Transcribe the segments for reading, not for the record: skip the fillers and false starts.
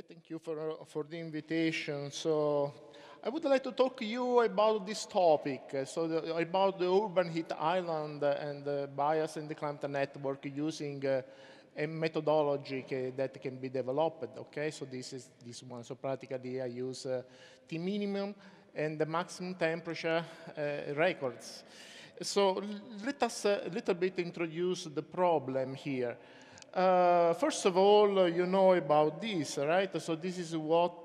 Okay, thank you for the invitation. So I would like to talk to you about this topic, about the urban heat island and the bias in the climate network using a methodology that can be developed. Okay, so this is this one. So practically I use T minimum and the maximum temperature records. So let us a little bit introduce the problem here. First of all, you know about this, right? So this is what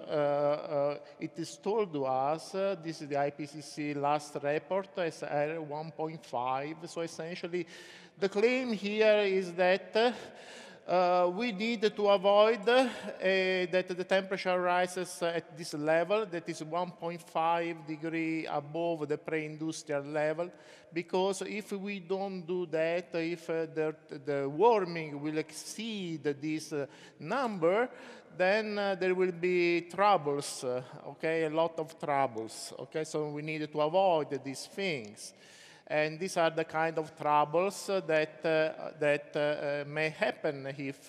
it is told to us. This is the IPCC last report, SR 1.5. So essentially, the claim here is that we need to avoid that the temperature rises at this level, that is 1.5 degree above the pre-industrial level, because if we don't do that, if the warming will exceed this number, then there will be troubles, okay, a lot of troubles, okay, so we need to avoid these things. And these are the kind of troubles that may happen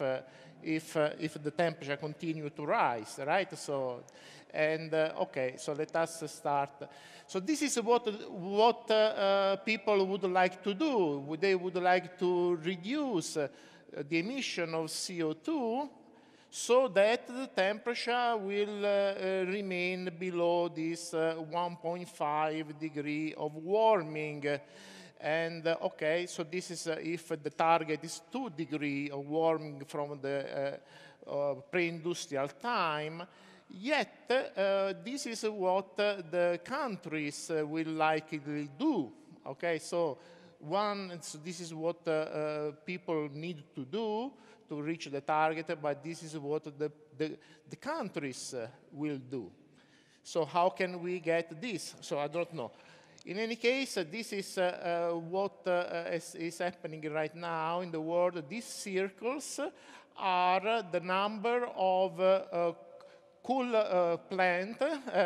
if the temperature continue to rise, right? So, and okay, so let us start. So this is what people would like to do. They would like to reduce the emission of CO2 so that the temperature will remain below this 1.5 degree of warming. And okay, so this is if the target is 2 degrees of warming from the pre-industrial time, yet this is what the countries will likely do. Okay, so this is what people need to do to reach the target, but this is what the countries will do. So how can we get this? So I don't know. In any case, this is what is happening right now in the world. These circles are the number of coal plant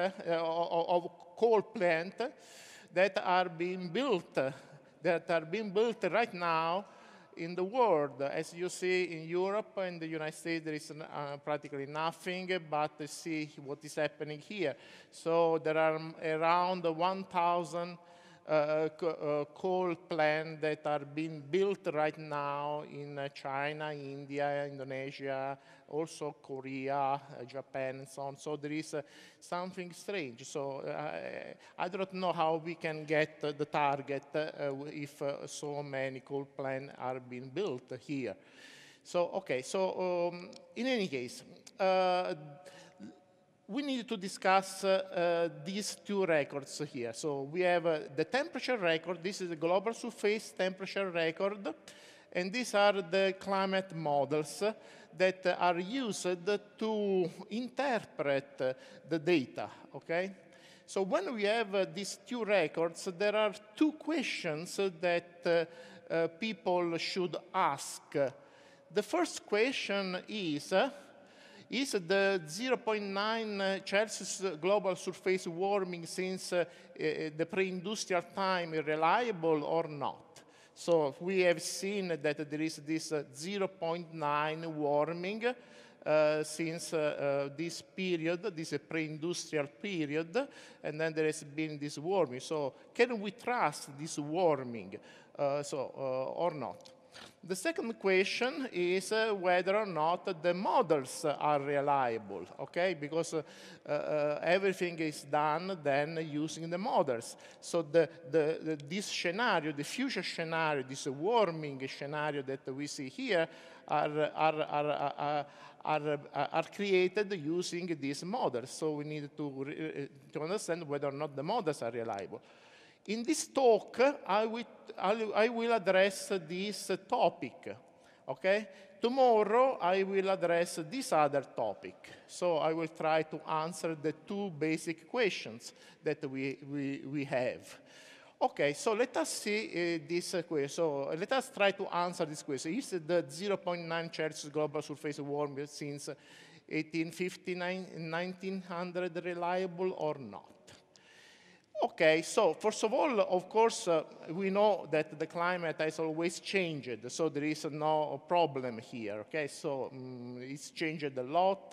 that are being built right now in the world. As you see in Europe and the United States, there is practically nothing, but see what is happening here. So there are around 1,000 coal plants that are being built right now in China, India, Indonesia, also Korea, Japan, and so on. So there is something strange. So I don't know how we can get the target if so many coal plants are being built here. So, okay, so in any case, we need to discuss these two records here. So we have the temperature record. This is the global surface temperature record. And these are the climate models that are used to interpret the data, okay? So when we have these two records, there are two questions that people should ask. The first question is the 0.9 Celsius global surface warming since the pre-industrial time reliable or not? So we have seen that there is this 0.9 warming since this period, this pre-industrial period, and then there has been this warming. So can we trust this warming or not? The second question is whether or not the models are reliable, okay? Because everything is done then using the models. So this scenario, the future scenario, this warming scenario that we see here are created using these models. So we need to understand whether or not the models are reliable. In this talk, I will address this topic, okay? Tomorrow, I will address this other topic. So I will try to answer the two basic questions that we have. Okay, so let us see this question. So let us try to answer this question. Is the 0.9 Celsius global surface warming since 1850, 1900 reliable or not? Okay, so first of all, of course, we know that the climate has always changed, so there is no problem here, okay? So it's changed a lot,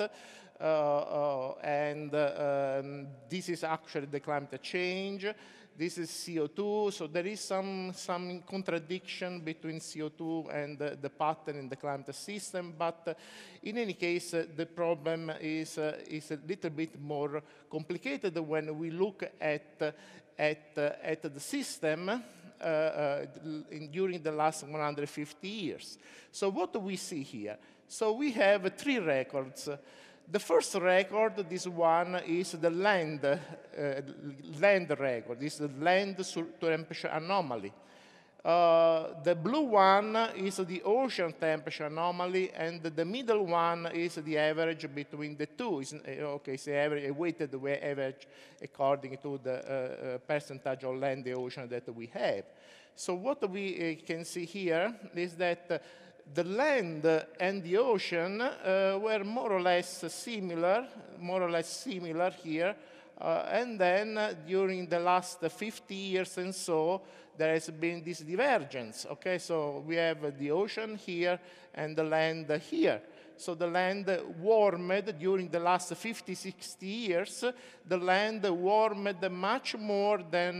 and this is actually the climate change. This is CO2, so there is some contradiction between CO2 and the pattern in the climate system, but in any case, the problem is a little bit more complicated when we look at the system during the last 150 years. So what do we see here? So we have 3 records. The first record, this one, is the land record. This is the land temperature anomaly. The blue one is the ocean temperature anomaly, and the middle one is the average between the two. It's the average, a weighted average according to the percentage of land and ocean that we have. So what we can see here is that the land and the ocean were more or less similar here. And then during the last 50 years and so, there has been this divergence. Okay, so we have the ocean here and the land here. So the land warmed during the last 50, 60 years. The land warmed much more than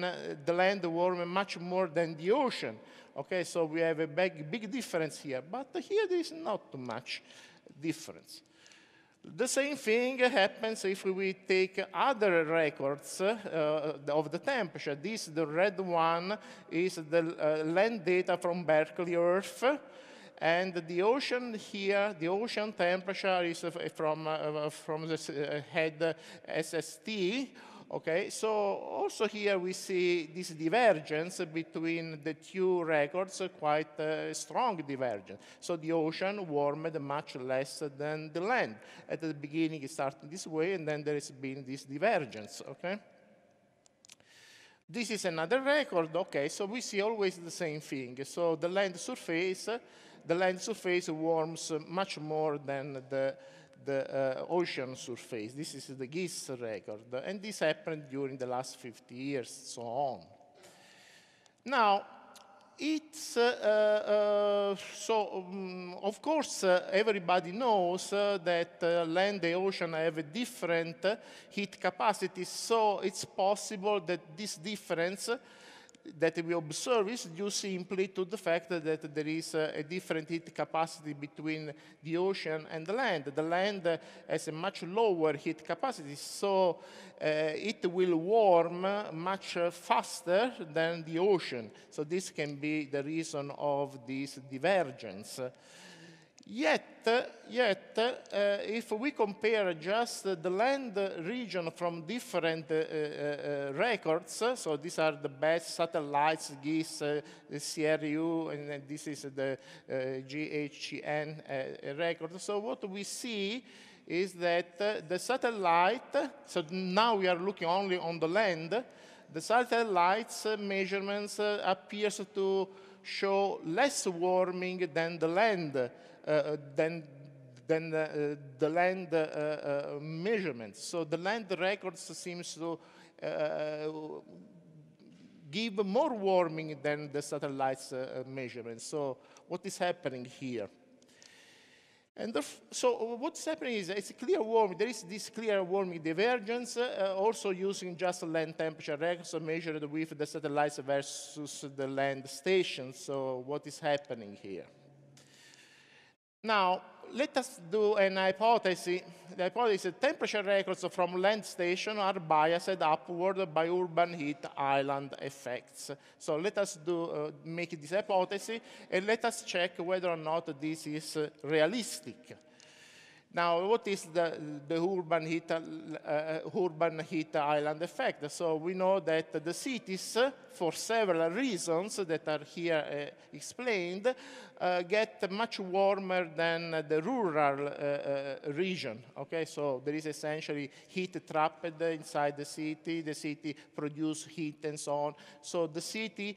the ocean. Okay, so we have a big difference here, but here there is not too much difference. The same thing happens if we take other records of the temperature. The red one is the land data from Berkeley Earth, and the ocean here, the ocean temperature is from the head SST. Okay, so also here we see this divergence between the 2 records, quite a strong divergence. So the ocean warmed much less than the land. At the beginning it started this way, and then there has been this divergence, okay? This is another record, okay, so we see always the same thing. So the land surface warms much more than the ocean surface. This is the GIS record, and this happened during the last 50 years, so on. Now, it's, of course, everybody knows that land and ocean have a different heat capacity, so it's possible that this difference that we observe is due simply to the fact that there is a different heat capacity between the ocean and the land. The land has a much lower heat capacity, so it will warm much faster than the ocean. So this can be the reason of this divergence. Yet, if we compare just the land region from different records, so these are the best satellites, GIS, the CRU, and this is the GHN record. So what we see is that the satellite, so now we are looking only on the land, the satellite's measurements appears to show less warming than the land, the land measurements. So the land records seems to give more warming than the satellite's measurements. So what is happening here? And so what's happening is it's clear warming. There is this clear warming divergence, also using just land temperature records measured with the satellites versus the land stations. So what is happening here? Now, let us do an hypothesis. The hypothesis temperature records from land station are biased upward by urban heat island effects. So let us make this hypothesis, and let us check whether or not this is realistic. Now, what is the urban heat island effect? So we know that the cities, for several reasons that are here explained, get much warmer than the rural region. Okay, so there is essentially heat trapped inside the city produces heat and so on. So the city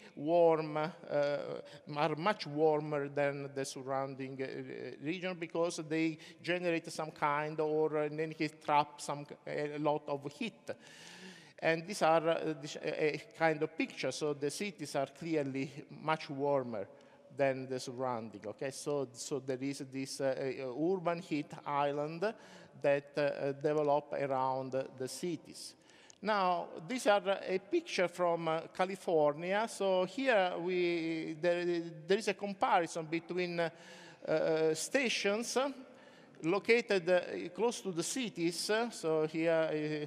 are much warmer than the surrounding region because they generate some kind, or in any case trap a lot of heat. And these are a kind of picture, so the cities are clearly much warmer than the surrounding, okay? So there is this urban heat island that develop around the cities. Now, these are a picture from California. So here there is a comparison between stations located close to the cities, so here,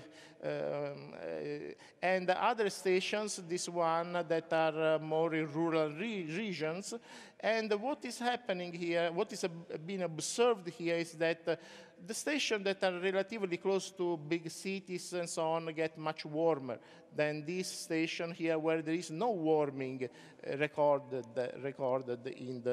and other stations, this one, that are more in rural regions. And what is happening here, what is being observed here is that the stations that are relatively close to big cities and so on get much warmer than this station here, where there is no warming recorded in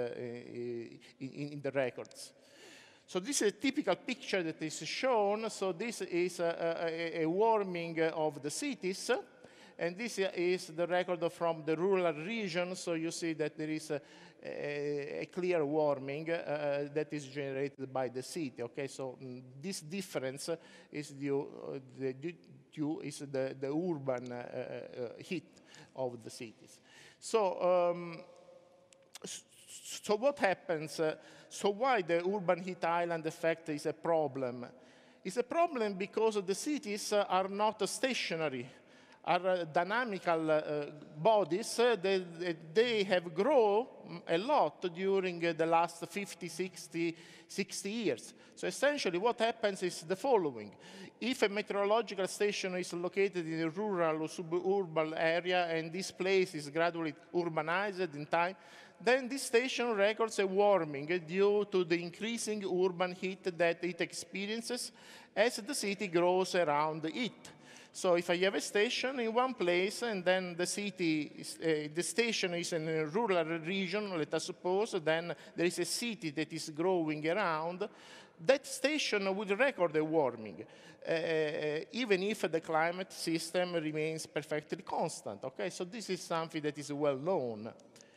the records. So this is a typical picture that is shown. So this is a warming of the cities, and this is the record from the rural region. So you see that there is a clear warming that is generated by the city. Okay, so this difference is due is the urban heat of the cities. So. So what happens? So why the urban heat island effect is a problem? It's a problem because the cities are not stationary, are dynamical bodies. They have grown a lot during the last 50, 60 years. So essentially what happens is the following. If a meteorological station is located in a rural or suburban area and this place is gradually urbanized in time, then this station records a warming due to the increasing urban heat that it experiences as the city grows around it. So if I have a station in one place and then the station is in a rural region, let us suppose, then there is a city that is growing around, that station will record a warming, even if the climate system remains perfectly constant. Okay, so this is something that is well known.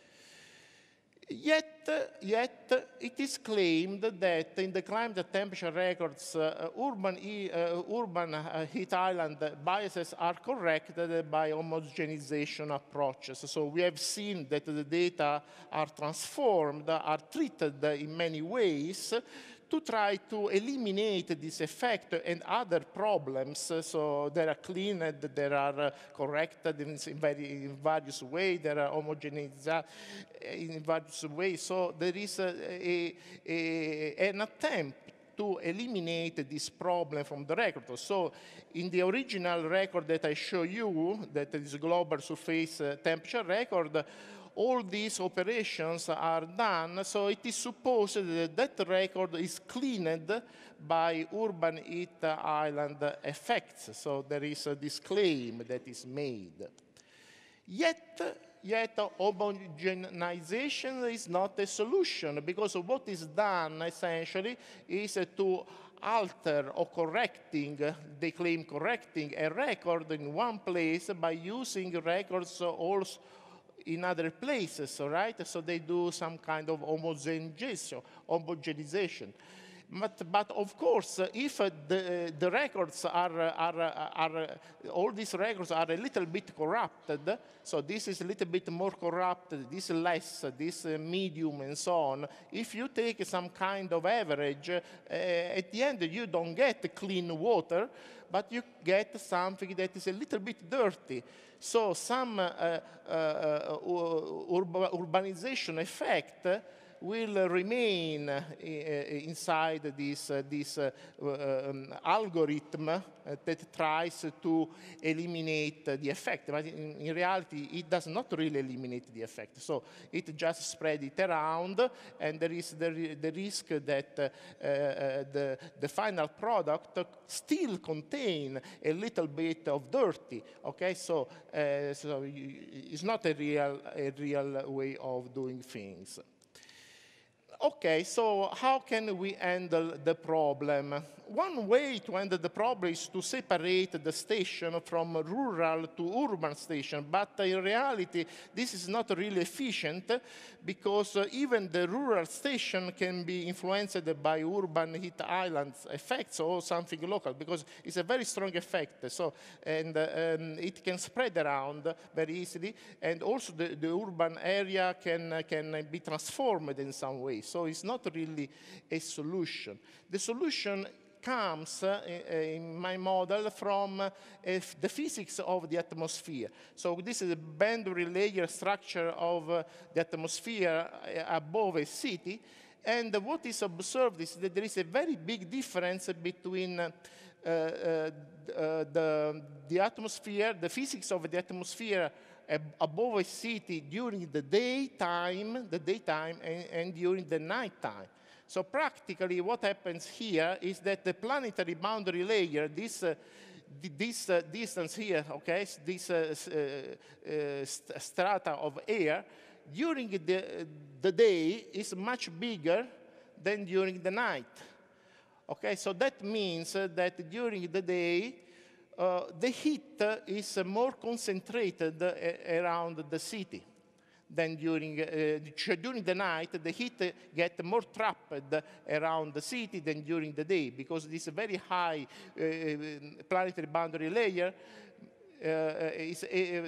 Yet it is claimed that in the climate temperature records, urban heat island biases are corrected by homogenization approaches. So we have seen that the data are transformed, are treated in many ways to try to eliminate this effect and other problems. So they are cleaned, they are corrected in various ways, they are homogenized in various ways. So there is an attempt to eliminate this problem from the record. So in the original record that I show you, that is global surface temperature record, all these operations are done, so it is supposed that that record is cleaned by urban heat island effects. So there is this claim that is made. Yet homogenization is not a solution, because what is done essentially is to alter or they claim correcting a record in one place by using records also in other places, all right? So they do some kind of homogenization. But of course, if the records all these records are a little bit corrupted, so this is a little bit more corrupted, this less, this medium, and so on, if you take some kind of average, at the end you don't get clean water, but you get something that is a little bit dirty. So some urbanization effect will remain inside this algorithm that tries to eliminate the effect. But in reality, it does not really eliminate the effect. So it just spreads it around, and there is the risk that the final product still contain a little bit of dirty. Okay, so it's not a real way of doing things. Okay, so how can we handle the problem? One way to handle the problem is to separate the station from rural to urban station, but in reality, this is not really efficient because even the rural station can be influenced by urban heat islands effects or something local because it's a very strong effect. So, and it can spread around very easily, and also the urban area can be transformed in some way. So it's not really a solution. The solution comes in my model from the physics of the atmosphere. So this is a boundary layer structure of the atmosphere above a city. And what is observed is that there is a very big difference between the atmosphere, the physics of the atmosphere above a city during the daytime, and during the nighttime. So practically what happens here is that the planetary boundary layer, this distance here, okay, this strata of air, during the day is much bigger than during the night. Okay, so that means that during the day, the heat is more concentrated around the city than during the night. The heat gets more trapped around the city than during the day because this very high planetary boundary layer is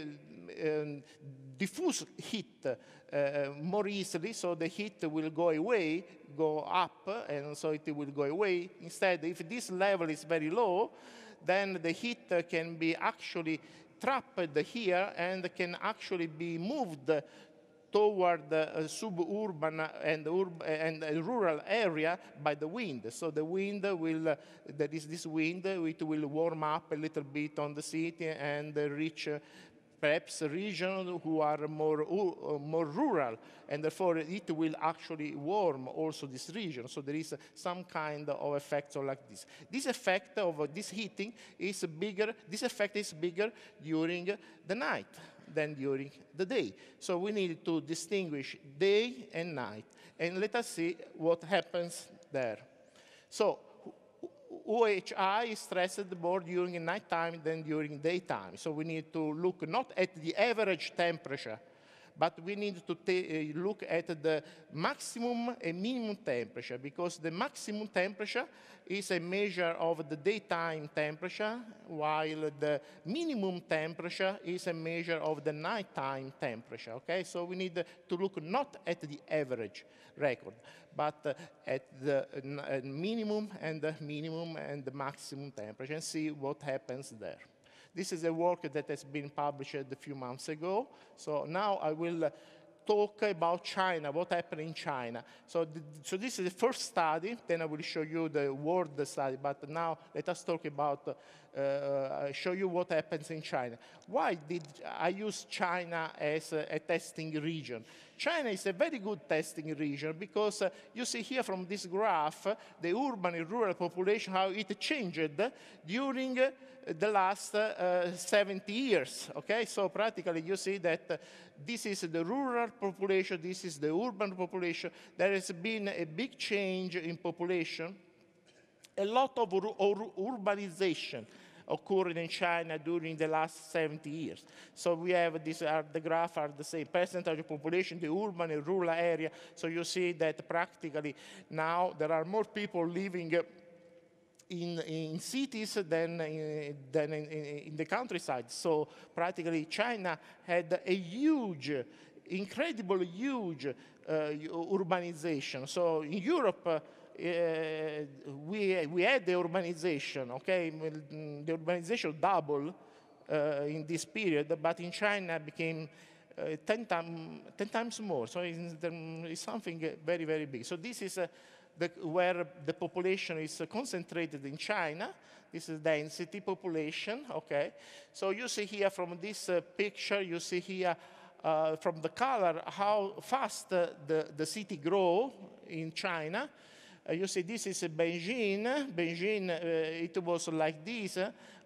diffuse heat more easily, so the heat will go up, and so it will go away. Instead, if this level is very low, then the heat can be actually trapped here and can actually be moved toward the suburban and rural area by the wind. So the wind will, there is this wind, it will warm up a little bit on the city and reach perhaps regions who are more rural, and therefore it will actually warm also this region. So there is some kind of effect like this. This effect of this heating is bigger, this effect is bigger during the night than during the day. So we need to distinguish day and night. And let us see what happens there. So OHI is stressed more during nighttime than during daytime. So we need to look not at the average temperature, but we need to look at the maximum and minimum temperature, because the maximum temperature is a measure of the daytime temperature, while the minimum temperature is a measure of the nighttime temperature, okay? So we need to look not at the average record, but at the minimum and the maximum temperature and see what happens there. This is a work that has been published a few months ago. So now I will talk about China, what happened in China. So this is the first study, then I will show you the world study, but now let us talk about, show you what happens in China. Why did I use China as a testing region? China is a very good testing region because you see here from this graph, the urban and rural population, how it changed during the last 70 years, okay? So practically you see that this is the rural population, this is the urban population. There has been a big change in population. A lot of urbanization occurred in China during the last 70 years. So we have the graph are the same percentage of population, the urban and rural area. So you see that practically now there are more people living in cities than in the countryside. So practically China had a huge, incredible huge urbanization. So in Europe, we had the urbanization, okay? The urbanization doubled in this period, but in China became 10 times more. So it's something very, very big. So this is where the population is concentrated in China. This is density population, okay? So you see here from this picture, you see here from the color how fast the city grow in China. You see, this is Beijing. Beijing, it was like this,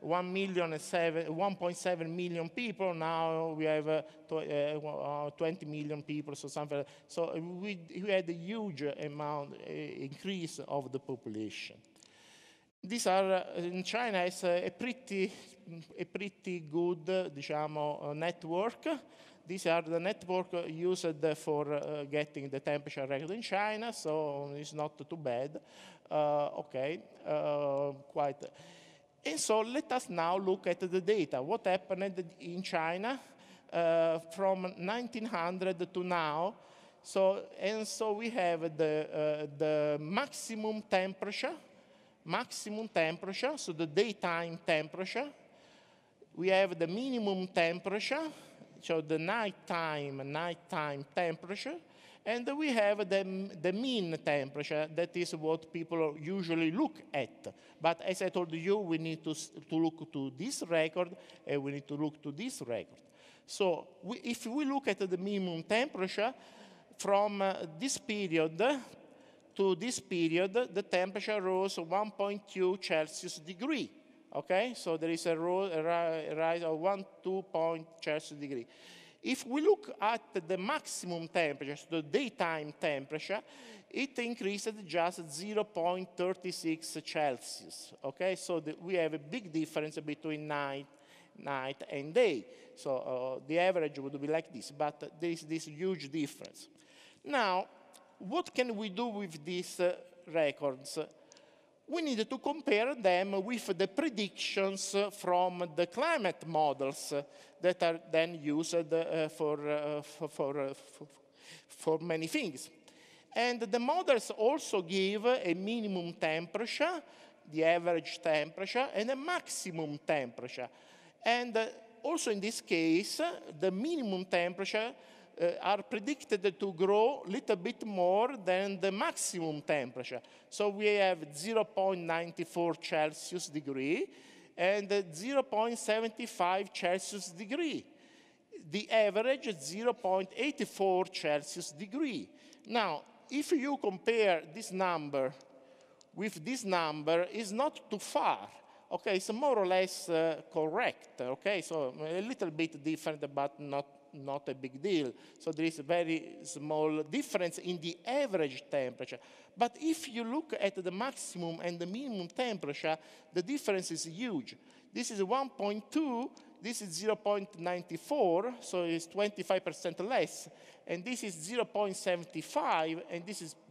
1.7 million people. Now we have 20 million people, so something. So we had a huge amount increase of the population. These are in China is a pretty good, diciamo, network. These are the network used for getting the temperature record in China, so it's not too bad. Okay, quite. And so let us now look at the data. What happened in China from 1900 to now? So we have the maximum temperature, so the daytime temperature. We have the minimum temperature, so the nighttime temperature, and we have the mean temperature. That is what people usually look at. But as I told you, we need to look to this record, and we need to look to this record. So if we look at the minimum temperature, from this period to this period, the temperature rose 1.2 Celsius degree. Okay, so there is a rise of 1.2 Celsius degree. If we look at the maximum temperature, so the daytime temperature, it increased just 0.36 Celsius. Okay, so we have a big difference between night and day. So the average would be like this, but there is this huge difference. Now, what can we do with these records? We need to compare them with the predictions from the climate models that are then used for many things. And the models also give a minimum temperature, the average temperature, and a maximum temperature. And also in this case, the minimum temperature are predicted to grow a little bit more than the maximum temperature. So we have 0.94 Celsius degree and 0.75 Celsius degree. The average is 0.84 Celsius degree. Now, if you compare this number with this number, it's not too far. Okay, it's more or less correct. Okay, so a little bit different, but not a big deal. So there is a very small difference in the average temperature. But if you look at the maximum and the minimum temperature, the difference is huge. This is 1.2, this is 0.94, so it's 25% less. And this is 0.75, and this is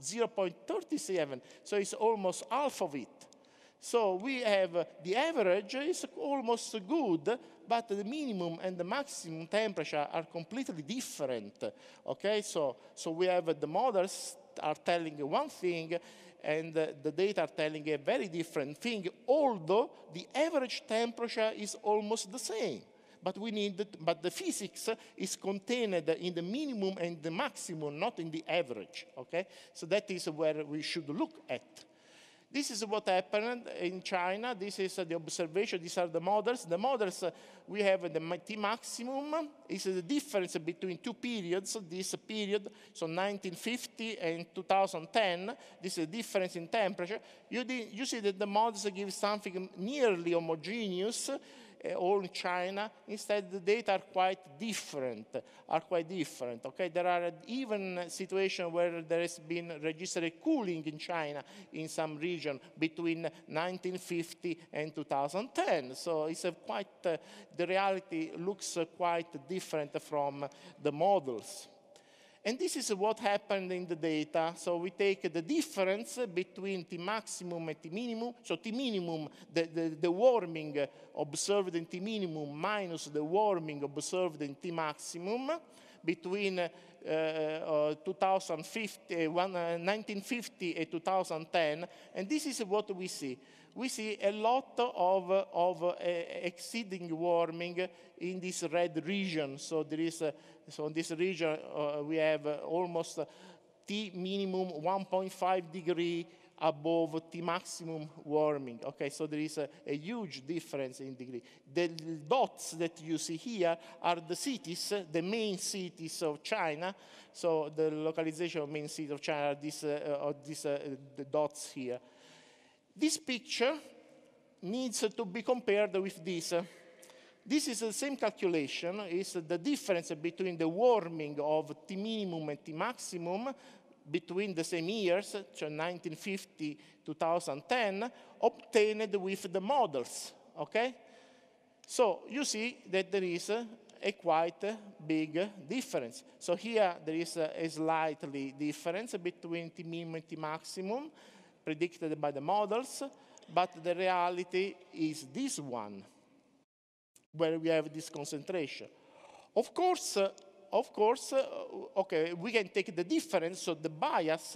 0.37, so it's almost half of it. So we have the average is almost good, but the minimum and the maximum temperature are completely different. Okay, so we have the models are telling one thing, and the data are telling a very different thing, although the average temperature is almost the same. But but the physics is contained in the minimum and the maximum, not in the average. Okay, so that is where we should look at. This is what happened in China. This is the observation. These are the models. The models, we have the T maximum. Is the difference between two periods. This period, so 1950 and 2010, this is the difference in temperature. You see that the models give something nearly homogeneous, all in China. Instead, the data are quite different. Okay, there are even situations where there has been registered cooling in China in some region between 1950 and 2010. So it's the reality looks quite different from the models. And this is what happened in the data. So we take the difference between T maximum and T minimum. So T minimum, the warming observed in T minimum minus the warming observed in T maximum between 1950 and 2010. And this is what we see. We see a lot of exceeding warming in this red region. So there is, so in this region we have almost T minimum 1.5 degree above T maximum warming. Okay, so there is a huge difference in degree. The dots that you see here are the cities, the main cities of China. So the localization of main cities of China are the dots here. This picture needs to be compared with this. This is the same calculation. It's the difference between the warming of T minimum and T maximum between the same years, so 1950, 2010, obtained with the models, okay? So you see that there is a quite big difference. So here there is a slightly difference between T minimum and T maximum predicted by the models, but the reality is this one, where we have this concentration. Of course, okay, we can take the difference, so the bias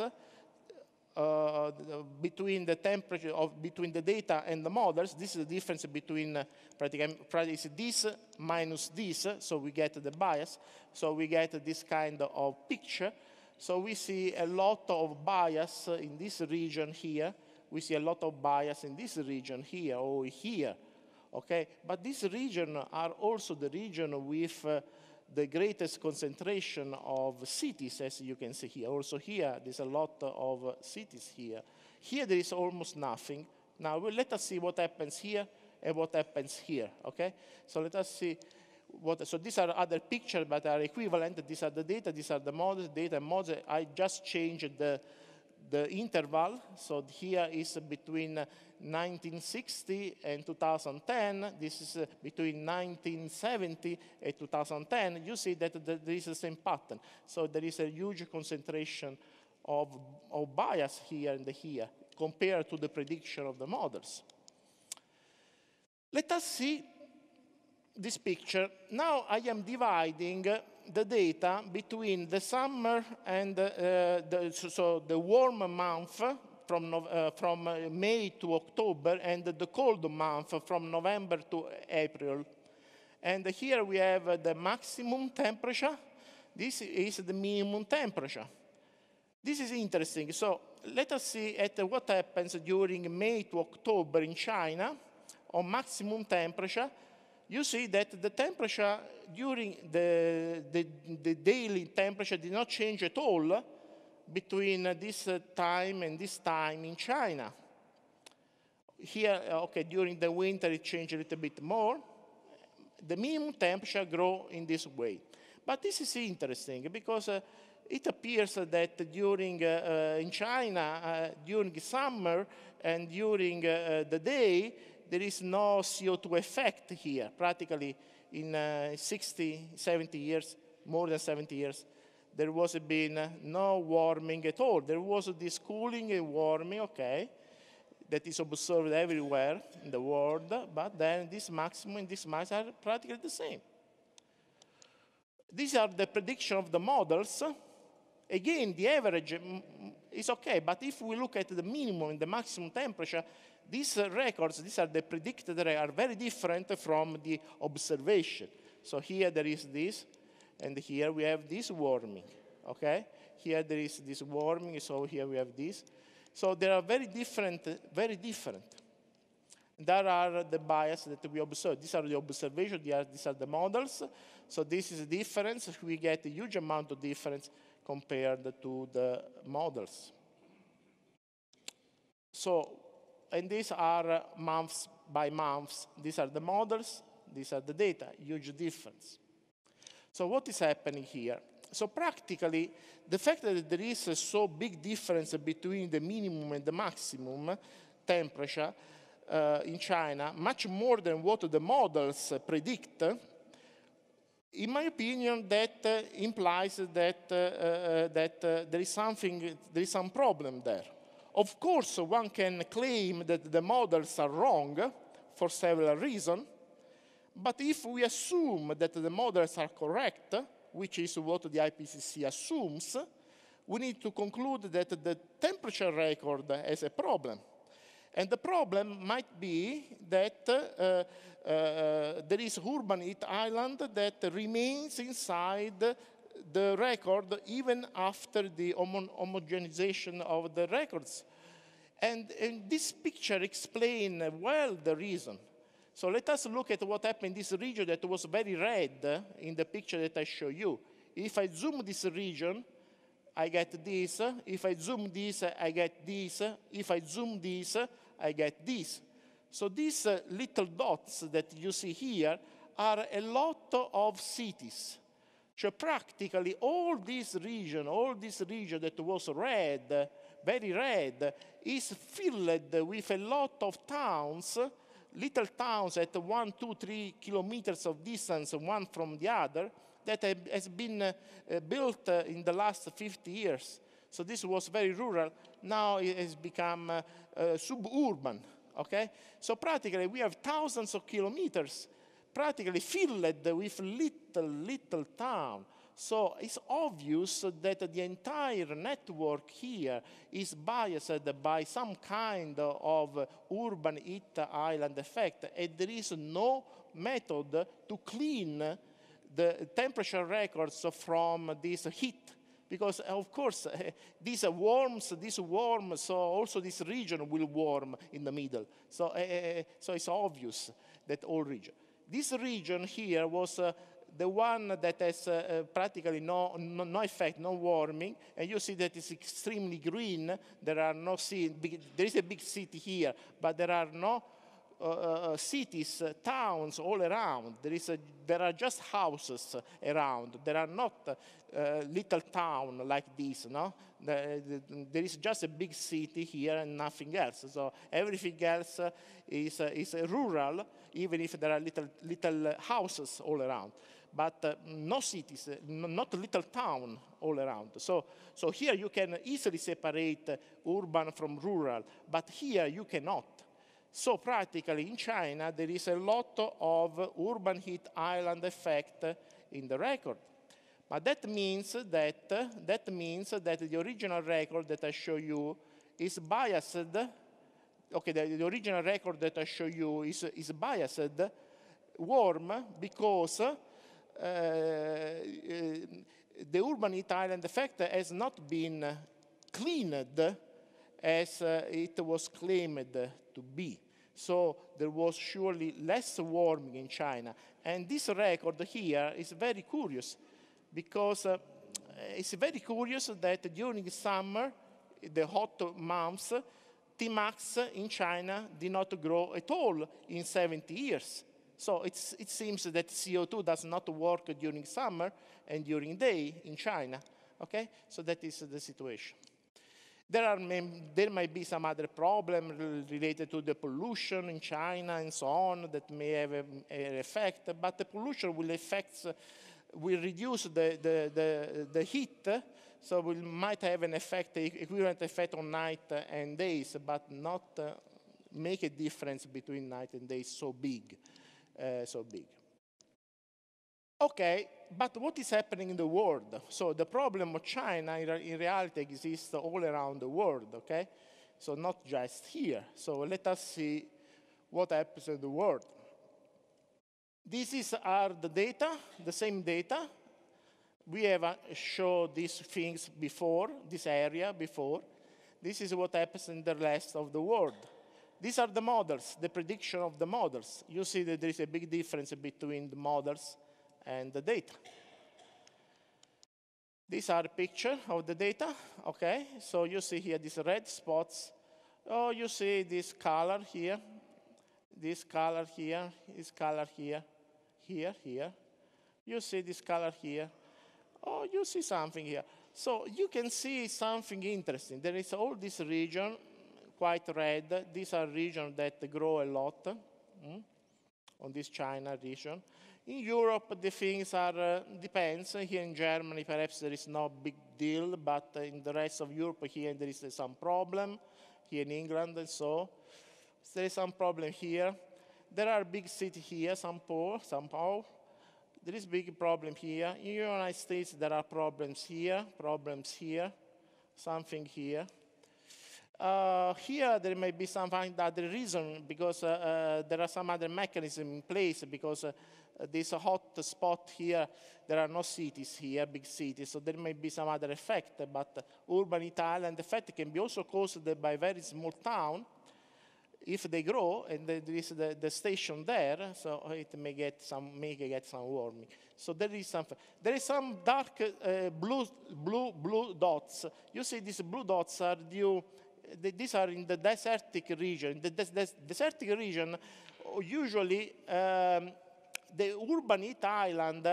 between the temperature between the data and the models. This is the difference between practically this minus this, so we get the bias. So we get this kind of picture. So we see a lot of bias in this region here. We see a lot of bias in this region here or here. Okay, but this region are also the region with the greatest concentration of cities, as you can see here. Also here, there's a lot of cities here. Here, there is almost nothing. Now, let us see what happens here and what happens here, okay? So let us see so these are other pictures, but are equivalent. These are the data, these are the models, data and models. I just changed the interval. So here is between 1960 and 2010. This is between 1970 and 2010. You see that there is the same pattern. So there is a huge concentration of bias here and here compared to the prediction of the models. Let us see this picture. Now I am dividing the data between the summer and the warm month from May to October and the cold month from November to April. And here we have the maximum temperature. This is the minimum temperature. This is interesting. So let us see at what happens during May to October in China on maximum temperature. You see that the temperature during the daily temperature did not change at all between this time and this time in China. Here, okay, during the winter it changed a little bit more. The minimum temperature grow in this way. But this is interesting because it appears that during in China, during summer and during the day, there is no CO2 effect here. Practically in 60, 70 years, more than 70 years, there was been no warming at all. There was this cooling and warming, okay, that is observed everywhere in the world, but then this maximum and this max are practically the same. These are the prediction of the models. Again, the average is okay, but if we look at the minimum and the maximum temperature, these records, these are the predicted, are very different from the observation. So here there is this, and here we have this warming, okay? Here there is this warming, so here we have this. So they are very different, very different. There are the bias that we observe. These are the observations, these are the models. So this is a difference. We get a huge amount of difference compared to the models. So, and these are months by months. These are the models, these are the data, huge difference. So what is happening here? So practically, the fact that there is a so big difference between the minimum and the maximum temperature in China, much more than what the models predict, in my opinion, that implies that, there is some problem there. Of course, one can claim that the models are wrong for several reasons, but if we assume that the models are correct, which is what the IPCC assumes, we need to conclude that the temperature record has a problem. And the problem might be that there is urban heat island that remains inside the record even after the homogenization of the records. And this picture explains well the reason. So let us look at what happened in this region that was very red in the picture that I show you. If I zoom this region, I get this. If I zoom this, I get this. If I zoom this, I get this. So these little dots that you see here are a lot of cities. So practically all this region that was red, very red, is filled with a lot of towns, little towns at 1, 2, 3 kilometers of distance, one from the other, that has been built in the last 50 years. So this was very rural. Now it has become suburban, okay? So practically we have thousands of kilometers practically filled with little town. So it's obvious that the entire network here is biased by some kind of urban heat island effect, and there is no method to clean the temperature records from this heat. Because, of course, these warm, so also this region will warm in the middle. So it's obvious that all region. This region here was the one that has practically no effect, no warming, and you see that it's extremely green. There are no there is a big city here, but there are no cities, towns all around. There are just houses around. There are not little town like this, no? There is just a big city here and nothing else. So everything else is rural, even if there are little houses all around. But no cities, not little town all around. So here you can easily separate urban from rural, but here you cannot. So practically in China, there is a lot of urban heat island effect in the record. But that means that the original record that I show you is biased. Okay, the original record that I show you is biased, warm, because the urban heat island effect has not been cleaned as it was claimed to be. So there was surely less warming in China. And this record here is very curious, because it's very curious that during summer, the hot months, Tmax in China did not grow at all in 70 years. So it seems that CO2 does not work during summer and during day in China. Okay? So that is the situation. There might be some other problem related to the pollution in China and so on that may have an effect, but the pollution will reduce the heat, so we might have an effect, equivalent effect on night and days, but not make a difference between night and day so big. Okay, but what is happening in the world? So the problem of China in reality exists all around the world, okay? So not just here. So let us see what happens in the world. These are the data, the same data. We have showed these things before, this area before. This is what happens in the rest of the world. These are the models, the prediction of the models. You see that there is a big difference between the models and the data. These are a picture of the data, okay? So you see here these red spots. Oh, you see this color here, this color here, this color here, here. You see this color here. Oh, you see something here. So you can see something interesting. There is all this region, quite red. These are regions that grow a lot on this China region. In Europe, the things are, depends. Here in Germany, perhaps there is no big deal, but in the rest of Europe, here there is some problem. Here in England and so there is some problem here. There are big cities here, somehow. There is big problem here. In the United States, there are problems here, something here. Here there may be some other reason because there are some other mechanisms in place because this hot spot here, there are no cities here, big cities, so there may be some other effect, but urban heat island effect can be also caused by very small town. If they grow and there is the station there, so it may get some warming. So there is some dark blue dots. You see, these blue dots are due. These are in the desertic region. The desertic region, usually the urban heat island,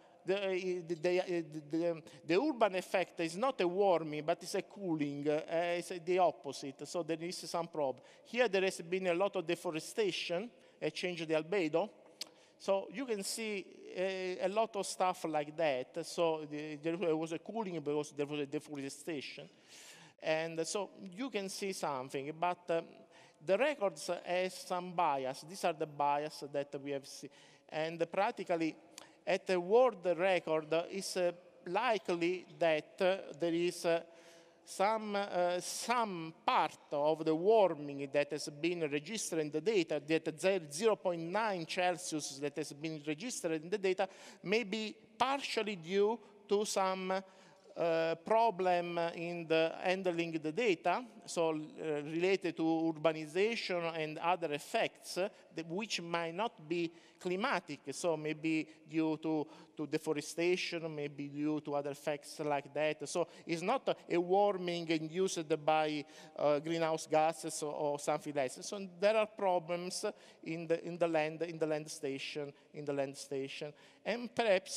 the urban effect is not a warming, but it's a cooling. It's the opposite, so there is some problem. Here there has been a lot of deforestation, a change of the albedo. So you can see a lot of stuff like that. So there was a cooling because there was a deforestation. And so you can see something, but the records has some bias. These are the bias that we have seen. And practically, at the world record, it's likely that there is some part of the warming that has been registered in the data, that 0.9 Celsius that has been registered in the data, may be partially due to some problem in the handling the data, so related to urbanization and other effects, which might not be climatic, so maybe due to deforestation, maybe due to other effects like that. So it's not a warming induced by greenhouse gases or something like that. So there are problems in the land station, and perhaps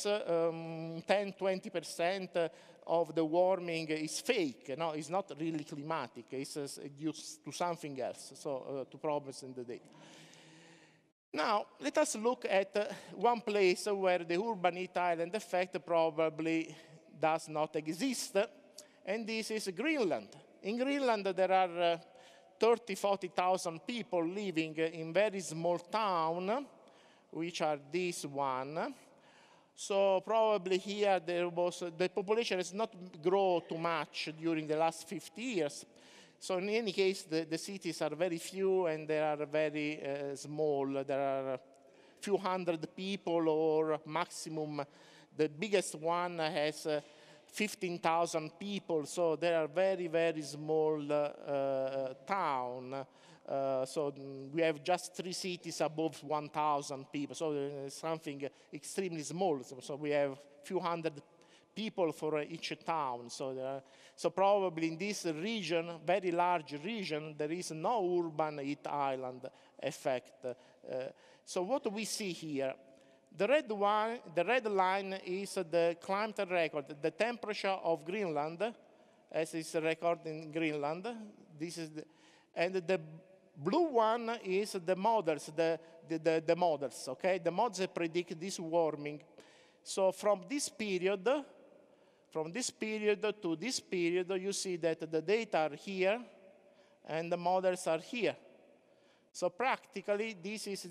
10–20% of the warming is fake. No, it's not really climatic. It's due to something else, so to problems in the data. Now, let us look at one place where the urban heat island effect probably does not exist, and this is Greenland. In Greenland, there are 30–40,000 people living in very small town, which are this one. So probably here the population has not grown too much during the last 50 years. So in any case, the cities are very few and they are very small. There are a few hundred people or maximum. The biggest one has 15,000 people. So they are very, very small town. So we have just 3 cities above 1,000 people. So something extremely small. So we have a few hundred people for each town. So probably in this region, very large region, there is no urban heat island effect. So what do we see here? The red line is the climate record, the temperature of Greenland, as is recorded in Greenland. This is and the blue one is the models, the models, okay? The models predict this warming. So from this period to this period, you see that the data are here and the models are here. So practically, this is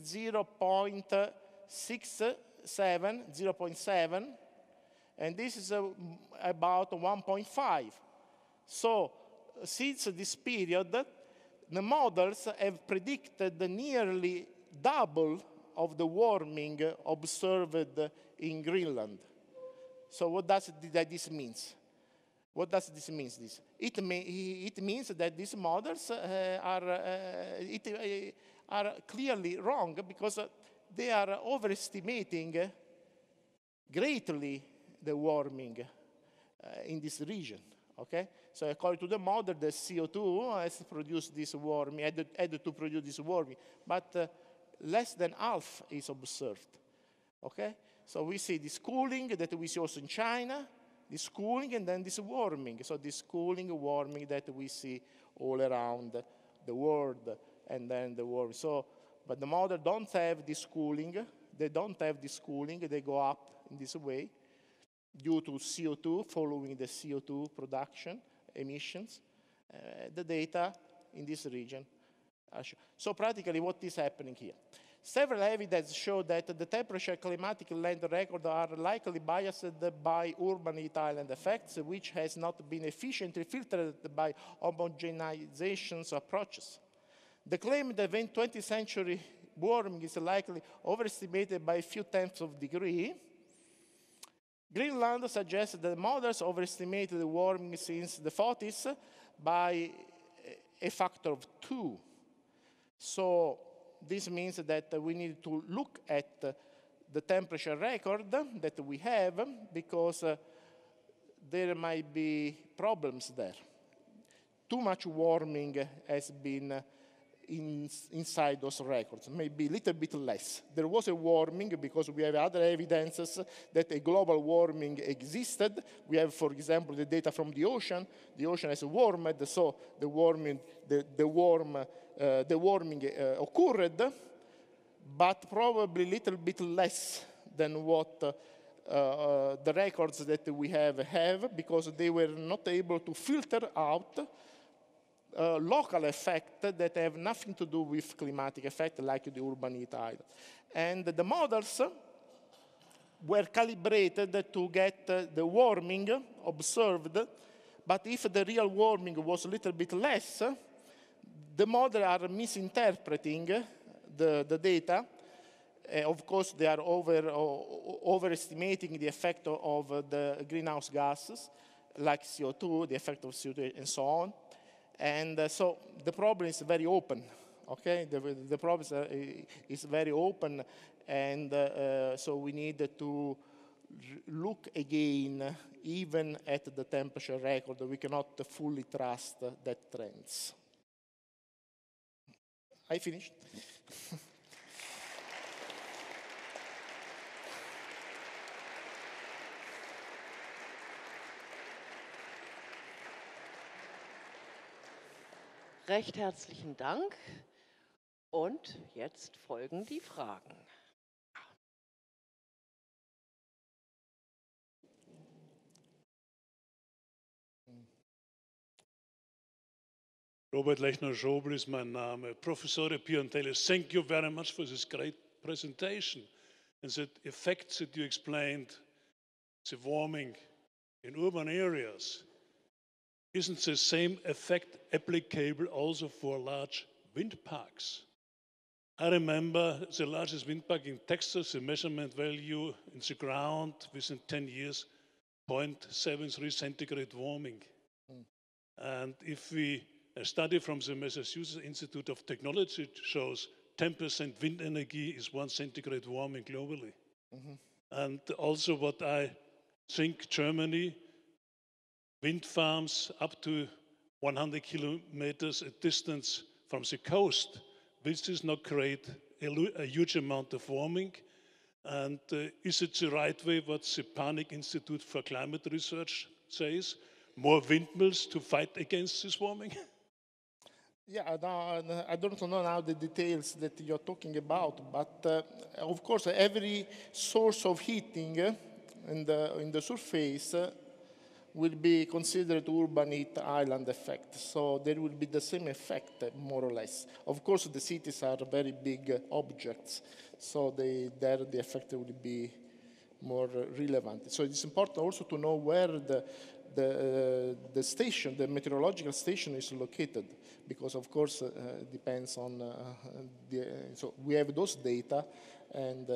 0.7, and this is about 1.5. So since this period, the models have predicted nearly double of the warming observed in Greenland. So what does this mean? What does this mean? It means that these models are clearly wrong because they are overestimating greatly the warming in this region. Okay, so according to the model, the CO2 has produced this warming, had to produce this warming, but less than half is observed. Okay, so we see this cooling that we see also in China, this cooling, and then this warming. So this cooling, warming that we see all around the world, and then the warming. So, but the model don't have this cooling. They don't have this cooling. They go up in this way, due to CO2, following the CO2 production, emissions, the data in this region. So practically what is happening here? Several evidence show that the temperature climatic land records are likely biased by urban heat island effects, which has not been efficiently filtered by homogenization approaches. The claim that the 20th century warming is likely overestimated by a few tenths of a degree. Greenland suggests that models overestimated the warming since the 40s by a factor of 2. So this means that we need to look at the temperature record that we have because there might be problems there. Too much warming has been inside those records, maybe a little bit less. There was a warming because we have other evidences that a global warming existed. We have, for example, the data from the ocean. The ocean has warmed, so the warming occurred, but probably a little bit less than what the records that we have because they were not able to filter out local effects that have nothing to do with climatic effect, like the urban heat island. And the models were calibrated to get the warming observed, but if the real warming was a little bit less, the models are misinterpreting the data. Of course, they are overestimating the effect of the greenhouse gases, like CO2, the effect of CO2, and so on. And so the problem is very open, okay? The problem is very open, and so we need to look again, even at the temperature record. We cannot fully trust that trends. I finished. Recht herzlichen Dank. Und jetzt folgen die Fragen. Robert Lechner-Schobel is my name. Professor Piantellis, thank you very much for this great presentation. And the effects that you explained, the warming in urban areas, isn't the same effect applicable also for large wind parks? I remember the largest wind park in Texas, the measurement value in the ground within 10 years, 0.73 centigrade warming. And if a study from the Massachusetts Institute of Technology shows 10% wind energy is 1 centigrade warming globally. And also what I think Germany, wind farms up to 100 kilometers a distance from the coast, will this not create a huge amount of warming? And is it the right way what the Panik Institute for Climate Research says? More windmills to fight against this warming? Yeah, I don't know now the details that you're talking about, but of course every source of heating in the surface will be considered urban heat island effect. So there will be the same effect, more or less. Of course, the cities are very big objects, so there the effect will be more relevant. So it's important also to know where the station, the meteorological station is located, because of course it depends on so we have those data, and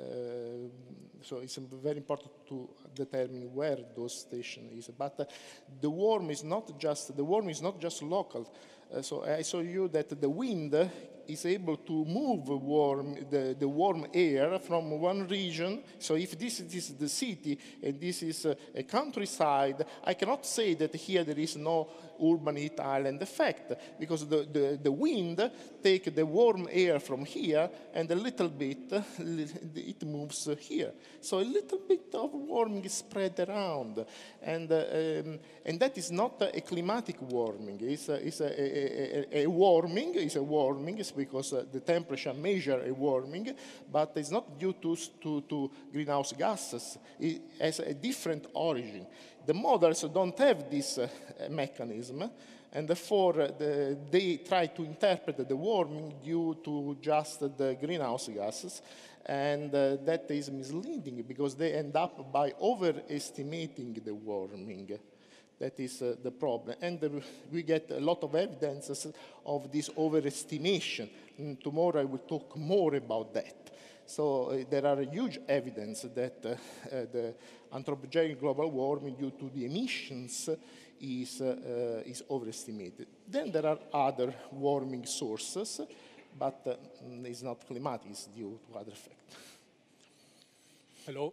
so it's very important to determine where those station is. But the warm is not just local. So I show you that the wind is able to move the warm air from one region. So if this is the city and this is a countryside, I cannot say that here there is no urban heat island effect, because the wind takes the warm air from here and a little bit it moves here. So a little bit of warming is spread around, and that is not a climatic warming. It's a warming, because the temperature measure a warming, but it's not due to greenhouse gases. It has a different origin. The models don't have this mechanism, and therefore they try to interpret the warming due to just the greenhouse gases, and that is misleading because they end up by overestimating the warming. That is the problem. And we get a lot of evidences of this overestimation. And tomorrow I will talk more about that. So there are huge evidence that the anthropogenic global warming due to the emissions is overestimated. Then there are other warming sources, but it's not climatic, it's due to other factors. Hello.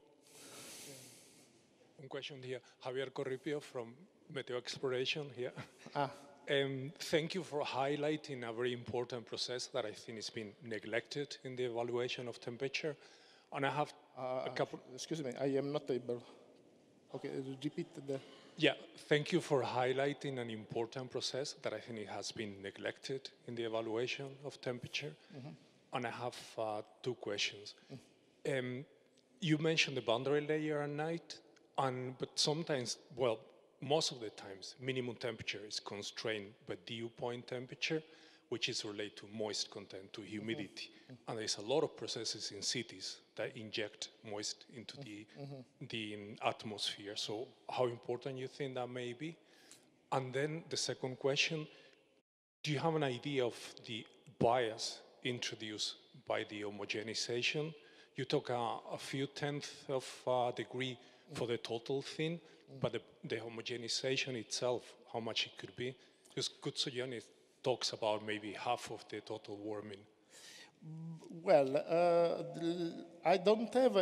One question here. Javier Corripio from Meteo Exploration here. Thank you for highlighting a very important process that I think has been neglected in the evaluation of temperature. And I have a couple... Excuse me, I am not able... Okay, repeat the... Yeah, thank you for highlighting an important process that I think it has been neglected in the evaluation of temperature. And I have two questions. You mentioned the boundary layer at night, but sometimes, well, most of the times, minimum temperature is constrained by dew point temperature, which is related to moist content, to humidity. And there's a lot of processes in cities that inject moist into the atmosphere. So how important you think that may be? And then the second question, do you have an idea of the bias introduced by the homogenization? You talk a few tenths of a degree for the total thing, but the homogenization itself, how much it could be? Because Koutsogiannis talks about maybe half of the total warming. Well, I don't have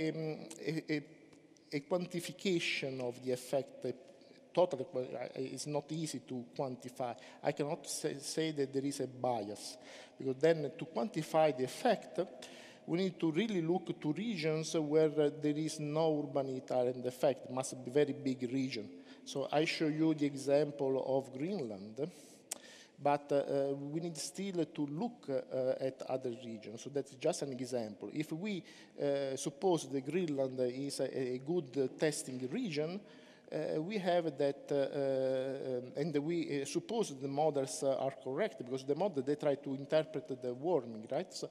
a quantification of the effect. Totally, it's not easy to quantify. I cannot say that there is a bias, because then to quantify the effect, we need to really look to regions where there is no urbanitarian effect. It must be a very big region. So I show you the example of Greenland, but we need still to look at other regions. So that's just an example. If we suppose that Greenland is a good testing region, we have that, and we suppose the models are correct, because the model, they try to interpret the warming, right? So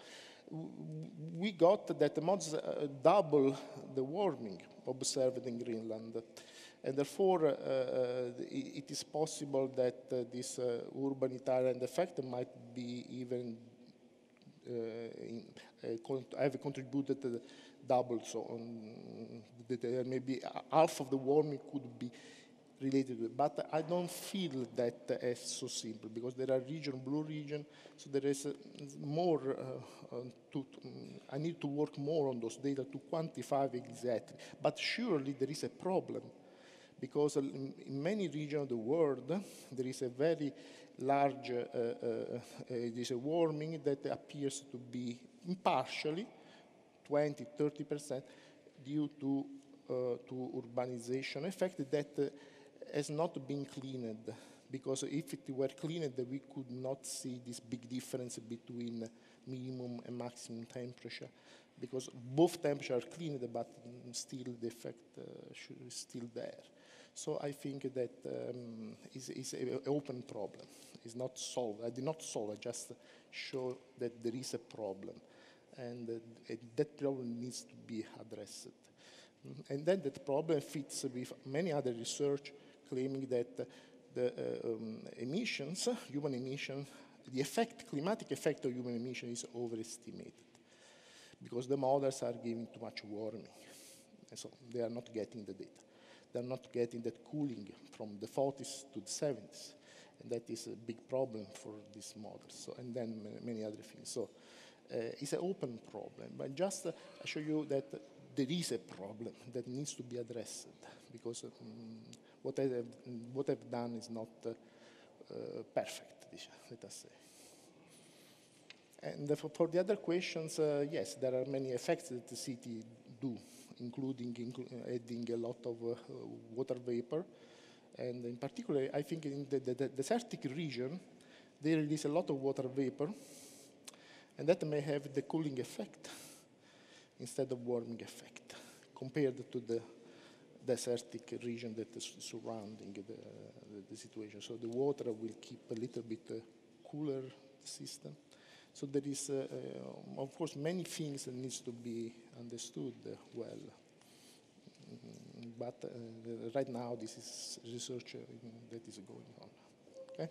we got that the models double the warming observed in Greenland. And therefore, it is possible that this urbanitarian effect might be even have contributed double. So maybe half of the warming could be related to it. But I don't feel that as so simple, because there are blue region, so there is more I need to work more on those data to quantify exactly. But surely there is a problem, because in many regions of the world, there is a very large warming that appears to be partially 20–30% due to urbanization effect that has not been cleaned. Because if it were cleaned, we could not see this big difference between minimum and maximum temperature, because both temperatures are cleaned, but still the effect is still there. So I think that is an open problem. It's not solved. I did not solve. I just show that there is a problem, and that problem needs to be addressed. And then that problem fits with many other research claiming that the emissions, human emissions, the climatic effect of human emission is overestimated, because the models are giving too much warming. And so they are not getting the data. They're not getting that cooling from the 40s to the 70s. And that is a big problem for these models. So, and then many other things. So it's an open problem. But just I show you that there is a problem that needs to be addressed, because what I've done is not perfect, let us say. And for the other questions, yes, there are many effects that the city do, including adding a lot of water vapor. And in particular, I think in the desertic region, they release a lot of water vapor, And that may have the cooling effect instead of warming effect, compared to the desertic region that is surrounding the situation. So the water will keep a little bit cooler the system. So there is, of course, many things that needs to be understood well. But right now, this is research that is going on. Okay?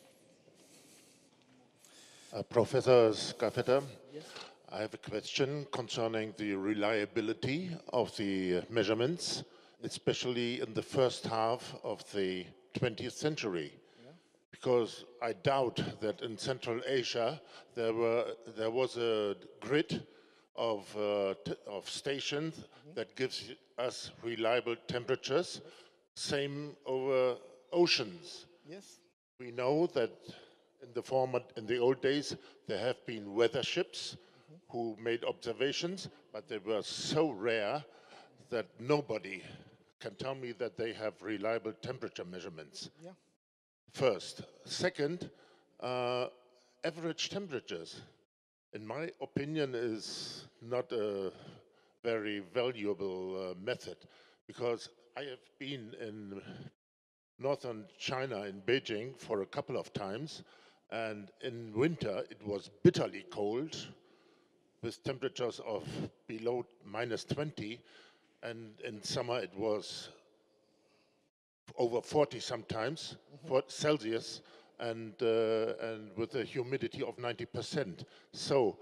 Professor Scafetta, Yes. I have a question concerning the reliability of the measurements, especially in the first half of the 20th century. Because I doubt that in Central Asia there was a grid of stations that gives us reliable temperatures. Same over oceans. Yes. We know that in the old days there have been weather ships who made observations, but they were so rare that nobody can tell me that they have reliable temperature measurements. Yeah. First. Second, average temperatures, in my opinion, is not a very valuable method, because I have been in northern China, in Beijing, for a couple of times, and in winter it was bitterly cold, with temperatures of below -20, and in summer it was over 40 sometimes, for Celsius, and with a humidity of 90%. So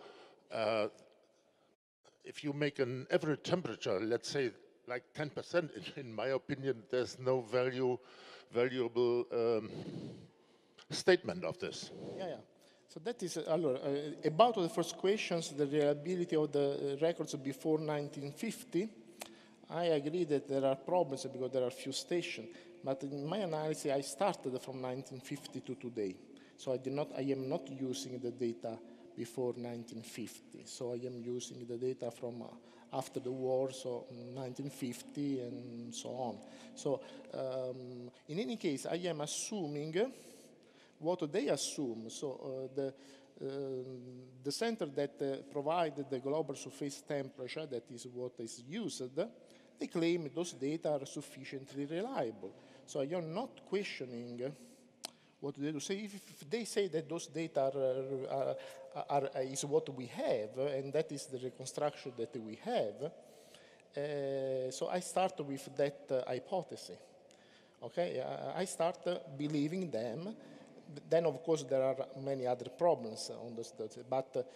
if you make an average temperature, let's say like 10%, in my opinion, there's no valuable statement of this. Yeah. So that is, about the first questions, the reliability of the records before 1950, I agree that there are problems because there are few stations. But in my analysis, I started from 1950 to today. So I am not using the data before 1950. So I am using the data from after the war, so 1950 and so on. So in any case, I am assuming what they assume. So the center that provided the global surface temperature, that is what is used, they claim those data are sufficiently reliable. So I am not questioning what they do. Say if they say that those data is what we have, and that is the reconstruction that we have, so I start with that hypothesis. Okay, I start believing them. Then, of course, there are many other problems on this, but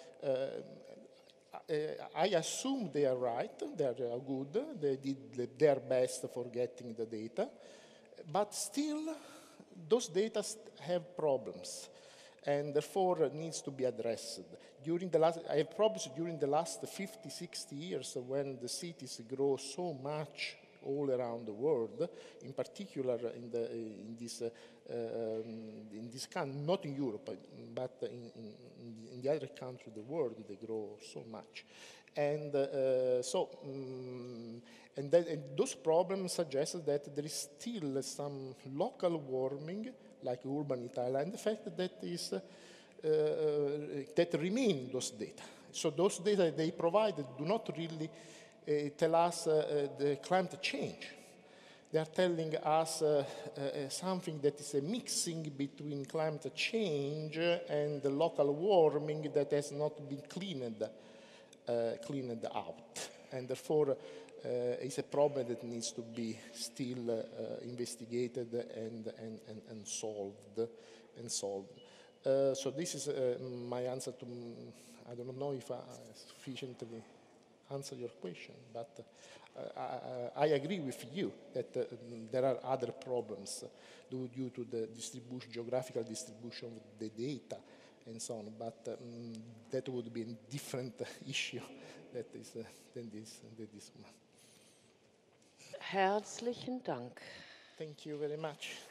I assume they are right, they are good, they did their best for getting the data, but still those data have problems, and therefore needs to be addressed. I have problems during the last 50, 60 years when the cities grow so much all around the world, in particular in this country, not in Europe, but in the other countries of the world, they grow so much. And and those problems suggest that there is still some local warming, like urban Italy, and the fact that that remain those data. So those data they provided do not really tell us the climate change. They are telling us something that is a mixing between climate change and the local warming that has not been cleaned out. And therefore, it's a problem that needs to be still investigated and solved. So this is my answer to, I don't know if I sufficiently answer your question, but I agree with you that there are other problems due to the geographical distribution of the data and so on, but that would be a different issue than this one. Herzlichen Dank. Thank you very much.